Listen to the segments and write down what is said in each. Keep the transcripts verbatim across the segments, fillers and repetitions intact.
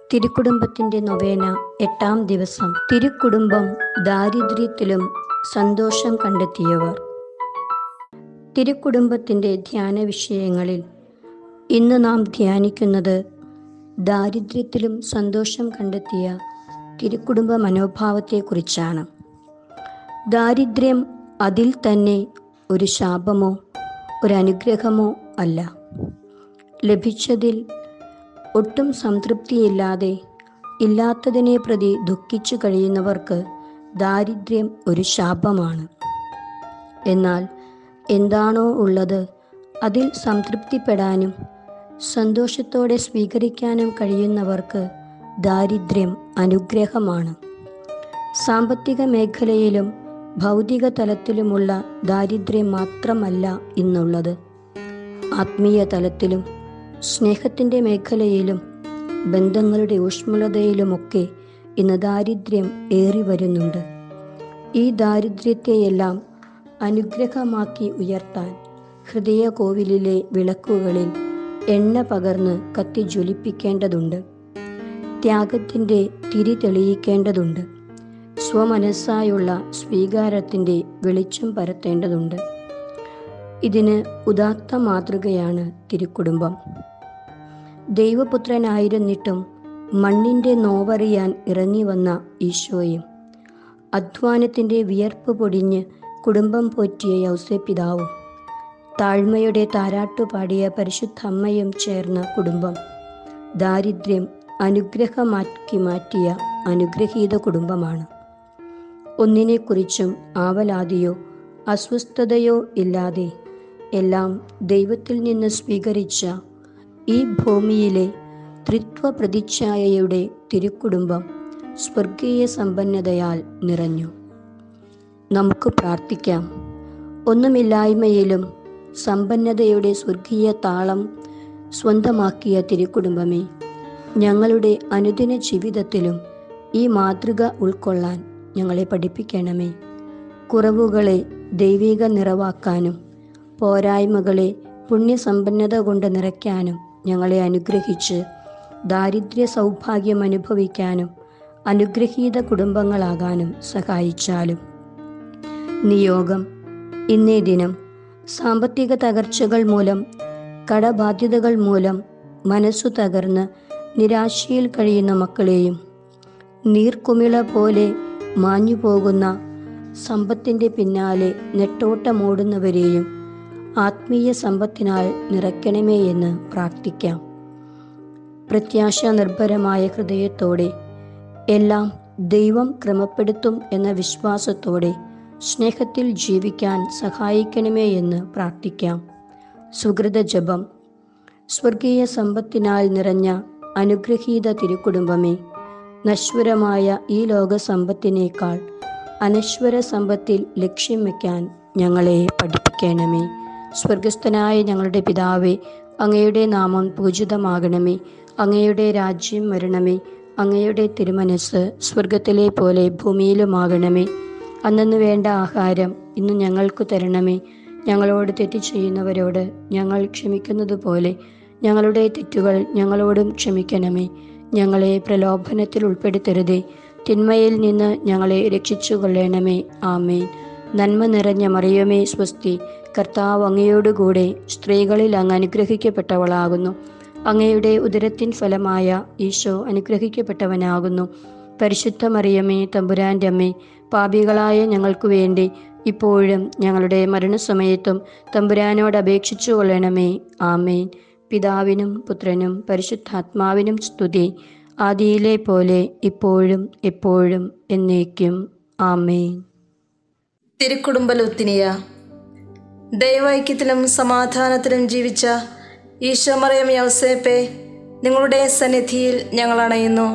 തിരുക്കുടുംബത്തിൻ്റെ നൊവേന എട്ടാം ദിവസം. തിരുക്കുടുംബം ദാരിദ്ര്യത്തിലും സന്തോഷം കണ്ടെത്തിയവർ. തിരുക്കുടുംബത്തിൻ്റെ ധ്യാന വിഷയങ്ങളിൽ ഇന്ന് നാം ധ്യാനിക്കുന്നത് ദാരിദ്ര്യത്തിലും സന്തോഷം കണ്ടെത്തിയ തിരുക്കുടുംബ മനോഭാവത്തെക്കുറിച്ചാണ്. ദാരിദ്ര്യം അതിൽ തന്നെ ഒരു ശാപമോ ഒരനുഗ്രഹമോ അല്ല. ലഭിച്ചതിൽ ഒട്ടും സംതൃപ്തിയില്ലാതെ ഇല്ലാത്തതിനെ പ്രതി ദുഃഖിച്ചു കഴിയുന്നവർക്ക് ദാരിദ്ര്യം ഒരു ശാപമാണ്. എന്നാൽ എന്താണോ ഉള്ളത് അതിൽ സംതൃപ്തിപ്പെടാനും സന്തോഷത്തോടെ സ്വീകരിക്കാനും കഴിയുന്നവർക്ക് ദാരിദ്ര്യം അനുഗ്രഹമാണ്. സാമ്പത്തിക മേഖലയിലും ഭൗതിക തലത്തിലുമുള്ള ദാരിദ്ര്യം മാത്രമല്ല ഇന്നുള്ളത്. ആത്മീയ തലത്തിലും സ്നേഹത്തിൻ്റെ മേഖലയിലും ബന്ധങ്ങളുടെ ഊഷ്മളതയിലുമൊക്കെ ഇന്ന് ദാരിദ്ര്യം ഏറി വരുന്നുണ്ട്. ഈ ദാരിദ്ര്യത്തെയെല്ലാം അനുഗ്രഹമാക്കി ഉയർത്താൻ ഹൃദയ കോവിലിലെ വിളക്കുകളിൽ എണ്ണ പകർന്ന് കത്തി ജ്വലിപ്പിക്കേണ്ടതുണ്ട്. ത്യാഗത്തിൻ്റെ തിരി തെളിയിക്കേണ്ടതുണ്ട്. സ്വമനസ്സായുള്ള സ്വീകാരത്തിൻ്റെ വെളിച്ചം പരത്തേണ്ടതുണ്ട്. ഇതിന് ഉദാത്ത മാതൃകയാണ് തിരുക്കുടുംബം. ദൈവപുത്രനായിരുന്നിട്ടും മണ്ണിൻ്റെ നോവറിയാൻ ഇറങ്ങി വന്ന ഈശോയും അധ്വാനത്തിൻ്റെ വിയർപ്പ് പൊടിഞ്ഞ് കുടുംബം പോറ്റിയ യൗസേപ്പിതാവും താഴ്മയുടെ താരാട്ടുപാടിയ പരിശുദ്ധ അമ്മയും ചേർന്ന കുടുംബം ദാരിദ്ര്യം അനുഗ്രഹമാക്കി മാറ്റിയ അനുഗ്രഹീത കുടുംബമാണ്. ഒന്നിനെക്കുറിച്ചും ആവലാതിയോ അസ്വസ്ഥതയോ ഇല്ലാതെ എല്ലാം ദൈവത്തിൽ നിന്ന് സ്വീകരിച്ച ഈ ഭൂമിയിലെ ത്രിത്വ പ്രതിച്ഛായയുടെ തിരുക്കുടുംബം സ്വർഗീയ സമ്പന്നതയാൽ നിറഞ്ഞു. നമുക്ക് പ്രാർത്ഥിക്കാം. ഒന്നുമില്ലായ്മയിലും സമ്പന്നതയുടെ സ്വർഗീയ താളം സ്വന്തമാക്കിയ തിരുക്കുടുംബമേ, ഞങ്ങളുടെ അനുദിന ജീവിതത്തിലും ഈ മാതൃക ഉൾക്കൊള്ളാൻ ഞങ്ങളെ പഠിപ്പിക്കണമേ. കുറവുകളെ ദൈവിക നിറവാക്കാനും പോരായ്മകളെ പുണ്യസമ്പന്നത കൊണ്ട് നിറയ്ക്കാനും ഞങ്ങളെ അനുഗ്രഹിച്ച് ദാരിദ്ര്യ സൗഭാഗ്യം അനുഭവിക്കാനും അനുഗ്രഹീത കുടുംബങ്ങളാകാനും സഹായിച്ചാലും. നിയോഗം. ഇന്നേ ദിനം സാമ്പത്തിക തകർച്ചകൾ മൂലം, കടബാധ്യതകൾ മൂലം മനസ്സു തകർന്ന് നിരാശയിൽ കഴിയുന്ന മക്കളെയും നീർക്കുമിള പോലെ മാഞ്ഞു പോകുന്ന സമ്പത്തിൻ്റെ പിന്നാലെ നെട്ടോട്ടമോടുന്നവരെയും ആത്മീയ സമ്പത്തിനാൽ നിറയ്ക്കണമേ എന്ന് പ്രാർത്ഥിക്കാം. പ്രത്യാശ നിർഭരമായ ഹൃദയത്തോടെ എല്ലാം ദൈവം ക്രമപ്പെടുത്തും എന്ന വിശ്വാസത്തോടെ സ്നേഹത്തിൽ ജീവിക്കാൻ സഹായിക്കണമേ എന്ന് പ്രാർത്ഥിക്കാം. സുകൃത ജപം. സ്വർഗീയ സമ്പത്തിനാൽ നിറഞ്ഞ അനുഗ്രഹീത തിരുക്കുടുംബമേ, നശ്വരമായ ഈ ലോക സമ്പത്തിനേക്കാൾ അനശ്വര സമ്പത്തിൽ ലക്ഷ്യം വയ്ക്കാൻ ഞങ്ങളെ പഠിപ്പിക്കണമേ. സ്വർഗസ്ഥനായ ഞങ്ങളുടെ പിതാവേ, അങ്ങയുടെ നാമം പൂജിതമാകണമേ. അങ്ങയുടെ രാജ്യം വരണമേ. അങ്ങയുടെ തിരുമനസ് സ്വർഗത്തിലെ പോലെ ഭൂമിയിലുമാകണമേ. അന്നന്ന് വേണ്ട ആഹാരം ഇന്ന് ഞങ്ങൾക്ക് തരണമേ. ഞങ്ങളോട് തെറ്റ് ചെയ്യുന്നവരോട് ഞങ്ങൾ ക്ഷമിക്കുന്നത് പോലെ ഞങ്ങളുടെ തെറ്റുകൾ ഞങ്ങളോടും ക്ഷമിക്കണമേ. ഞങ്ങളെ പ്രലോഭനത്തിൽ ഉൾപ്പെടുത്തരുതേ, തിന്മയിൽ നിന്ന് ഞങ്ങളെ രക്ഷിച്ചു കൊള്ളണമേ. ആമേൻ. നന്മ നിറഞ്ഞ മറിയമേ സ്വസ്തി, കർത്താവ് അങ്ങയോടുകൂടെ സ്ത്രീകളിൽ അങ്ങ് അനുഗ്രഹിക്കപ്പെട്ടവളാകുന്നു. അങ്ങയുടെ ഉദരത്തിൻ ഫലമായ ഈശോ അനുഗ്രഹിക്കപ്പെട്ടവനാകുന്നു. പരിശുദ്ധ മറിയമേ, തമ്പുരാൻ്റെ അമ്മേ, പാപികളായ ഞങ്ങൾക്ക് വേണ്ടി ഇപ്പോഴും ഞങ്ങളുടെ മരണസമയത്തും തമ്പുരാനോട് അപേക്ഷിച്ചു കൊള്ളണമേ. ആമേൻ. പിതാവിനും പുത്രനും പരിശുദ്ധാത്മാവിനും സ്തുതി, ആദിയിലെ പോലെ ഇപ്പോഴും എപ്പോഴും എന്നേക്കും. ആമേൻ. തിരുക്കുടുംബ ലുത്തിനിയ. ദൈവൈക്യത്തിലും സമാധാനത്തിലും ജീവിച്ച ഈശോ മറിയം യൗസേപ്പെ, നിങ്ങളുടെ സന്നിധിയിൽ ഞങ്ങൾ അണയുന്നു.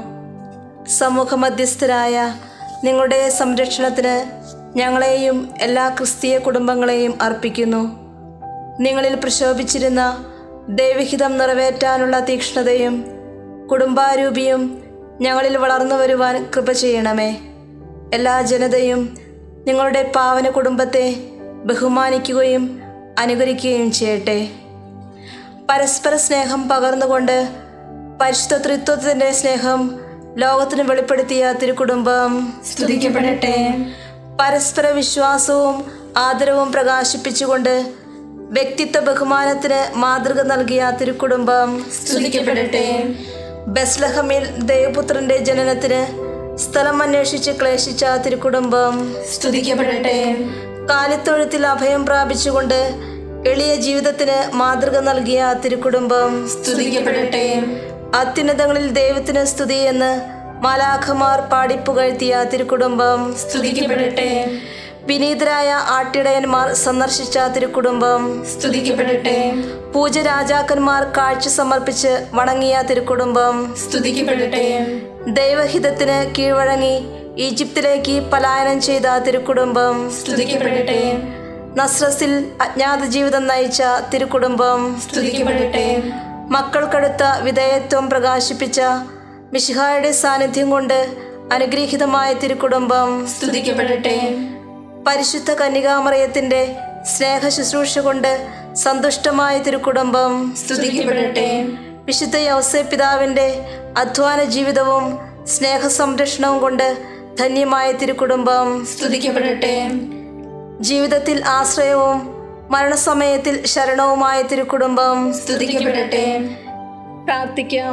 സമൂഹ മധ്യസ്ഥരായ നിങ്ങളുടെ സംരക്ഷണത്തിന് ഞങ്ങളെയും എല്ലാ ക്രിസ്തീയ കുടുംബങ്ങളെയും അർപ്പിക്കുന്നു. നിങ്ങളിൽ പ്രശോഭിച്ചിരുന്ന ദൈവഹിതം നിറവേറ്റാനുള്ള തീക്ഷ്ണതയും കുടുംബാരൂപിയും ഞങ്ങളിൽ വളർന്നു വരുവാൻ കൃപ ചെയ്യണമേ. എല്ലാ ജനതയും നിങ്ങളുടെ പാവന കുടുംബത്തെ ബഹുമാനിക്കുകയും അനുകരിക്കുകയും ചെയ്യട്ടെ. പരസ്പര സ്നേഹം പകർന്നുകൊണ്ട് പരിശുദ്ധ ത്രിത്വത്തിന്റെ സ്നേഹം ലോകത്തിന് വെളിപ്പെടുത്തിയ തിരുക്കുടുംബം സ്തുതിക്കപ്പെടട്ടെ. പരസ്പര വിശ്വാസവും ആദരവും പ്രകാശിപ്പിച്ചുകൊണ്ട് വ്യക്തിത്വ ബഹുമാനത്തിന് മാതൃക നൽകിയ തിരുക്കുടുംബം സ്തുതിക്കപ്പെടട്ടെ. ബെത്ലഹേമിൽ ദൈവപുത്രന്റെ ജനനത്തിന് സ്ഥലം അന്വേഷിച്ച് ക്ലേശിച്ച തിരുക്കുടുംബം സ്തുതിക്കപ്പെടട്ടെ. കാലിത്തൊഴുത്തിൽ അഭയം പ്രാപിച്ചുകൊണ്ട് എളിയ ജീവിതത്തിന് മാതൃക നൽകിയ തിരുക്കുടുംബം സ്തുതിക്കപ്പെടട്ടെ. അത്യുന്നതങ്ങളിൽ ദൈവത്തിന് സ്തുതി എന്ന് മാലാഖമാർ പാടിപ്പുകഴ്ത്തിയ തിരുക്കുടുംബം സ്തുതിക്കപ്പെടട്ടെ. വിനീതരായ ആട്ടിടയന്മാർ സന്ദർശിച്ച തിരുക്കുടുംബം സ്തുതിക്കപ്പെടട്ടെ. പൂജ രാജാക്കന്മാർ കാഴ്ച സമർപ്പിച്ച് വണങ്ങിയ തിരുക്കുടുംബം സ്തുതിക്കപ്പെടട്ടെ. ദൈവഹിതത്തിന് കീഴ്വഴങ്ങി ഈജിപ്തിലേക്ക് പലായനം ചെയ്ത തിരുക്കുടുംബം സ്തുതിക്കപ്പെടട്ടെ. നസ്രസിൽ അജ്ഞാത ജീവിതം നയിച്ച തിരുക്കുടുംബം സ്തുതിക്കപ്പെടട്ടെ. മക്കൾക്കടുത്ത വിധേയത്വം പ്രകാശിപ്പിച്ച മിശിഹായുടെ സാന്നിധ്യം കൊണ്ട് അനുഗ്രഹീതമായ തിരുക്കുടുംബം സ്തുതിക്കപ്പെടട്ടെ. പരിശുദ്ധ കന്യകാമറിയത്തിന്റെ സ്നേഹ ശുശ്രൂഷ കൊണ്ട് സന്തുഷ്ടമായ തിരുക്കുടുംബം സ്തുതിക്കപ്പെടട്ടെ. വിശുദ്ധ യൗസേപ്പ് പിതാവിന്റെ അധ്വാന ജീവിതവും സ്നേഹ സംരക്ഷണവും കൊണ്ട് ധന്യമായ തിരുക്കുടുംബം സ്തുതിക്കപ്പെടട്ടെ. ജീവിതത്തിൽ ആശ്രയവും മരണസമയത്തിൽ ശരണവുമായ തിരുക്കുടുംബം സ്തുതിക്കപ്പെടട്ടെ. പ്രാർത്ഥിക്കാം.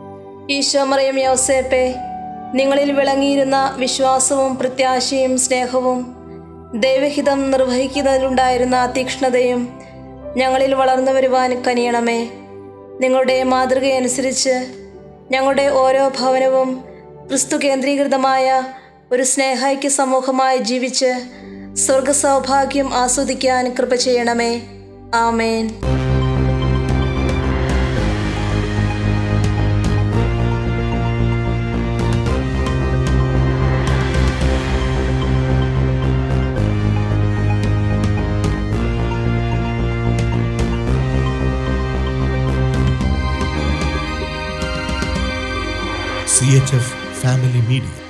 ഈശോ മറിയം യൗസേപ്പെ, നിങ്ങളിൽ വിളങ്ങിയിരുന്ന വിശ്വാസവും പ്രത്യാശയും സ്നേഹവും ദൈവഹിതം നിർവഹിക്കുന്നതിലുണ്ടായിരുന്ന തീക്ഷ്ണതയും ഞങ്ങളിൽ വളർന്നു വരുവാൻ കനിയണമേ. നിങ്ങളുടെ മാതൃകയനുസരിച്ച് ഞങ്ങളുടെ ഓരോ ഭവനവും ക്രിസ്തു കേന്ദ്രീകൃതമായ ഒരു സ്നേഹൈക്യ സമൂഹമായി ജീവിച്ച് സ്വർഗ സൗഭാഗ്യം ആസ്വദിക്കാൻ കൃപ ചെയ്യണമേ. ആമേൻ. C H F Family Media.